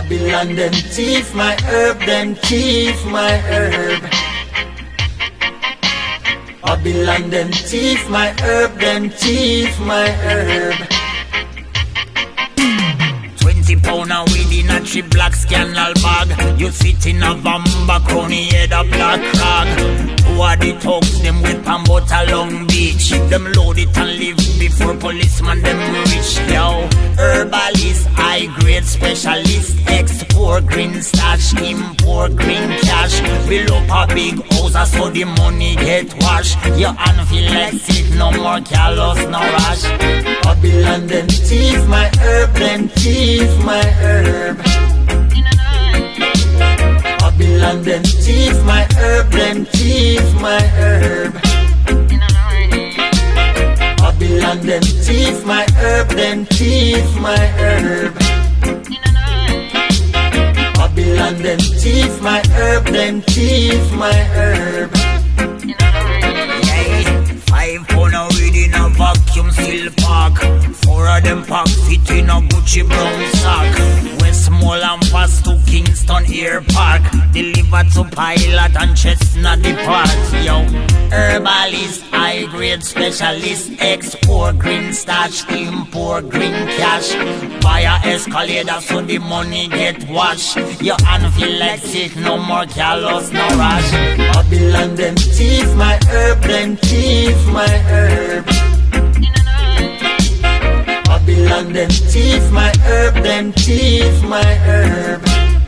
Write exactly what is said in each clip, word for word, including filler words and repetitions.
Babylon them thief my herb, them thief my herb. Babylon them thief my herb, them thief my herb. Twenty pound a weed in a cheap black scandal bag. You sit in a vamba crony head a black rag. Two of the thugs them with pambot along beach. Them load it and leave before policeman them reach. Yo, herbalist, high grade specialist, export green stash, import green cash. Build up a big house so the money get washed. Your hand feel like sick, no more callous, no rush. Babylon them thief my herb, them thief my herb. Babylon them thief my herb, them thief my herb. Babylon them thief my herb, them thief my herb. Babylon them thief my herb, them thief my herb. Five pound a weed in a vacuum seal pack. Four of them pack fit in a Gucci brown sack. Westmall and pass to Kingston Air Park. Delivered to Pilot and Chestnut the Park. Yo, herbalist, high grade specialist, export green stash, import green cash. Buy a escalator so the money get washed. Your hand feel like sick, no more callous, no rush. Babylon them thief my herb, them thief my herb. Babylon them thief my herb, them thief my herb.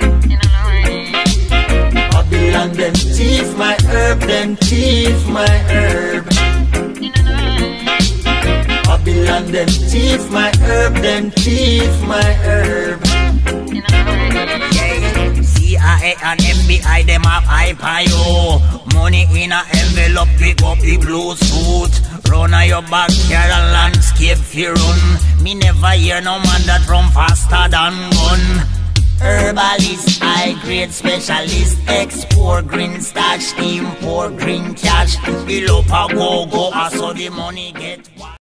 Babylon them thief my herb, them thief my herb. Babylon them thief my herb, them thief my herb. C I A and M B I them have hyper yo. Money in a envelope, pick up the blue suit. Run a your backyard and landscape fi run. Me never hear no man that run faster than gun. Herbalist, high grade specialist, export green stash, import green cash. Below a go go, so the money get.